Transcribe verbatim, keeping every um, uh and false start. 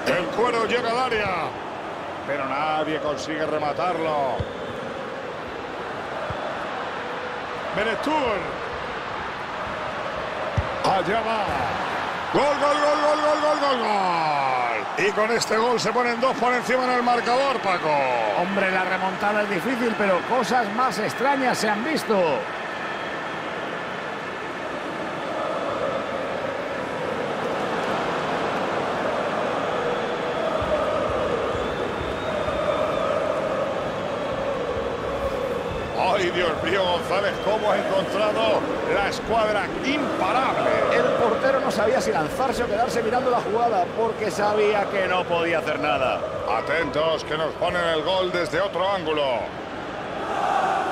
El cuero llega al área, pero nadie consigue rematarlo. Benetur. Allá va. Gol, gol, gol, gol, gol, gol, gol, gol. Y con este gol se ponen dos por encima en el marcador, Paco. Hombre, la remontada es difícil, pero cosas más extrañas se han visto. ¡Ay, Dios mío, González! ¿Cómo ha encontrado la escuadra imparable? El portero no sabía si lanzarse o quedarse mirando la jugada, porque sabía que no podía hacer nada. Atentos, que nos ponen el gol desde otro ángulo.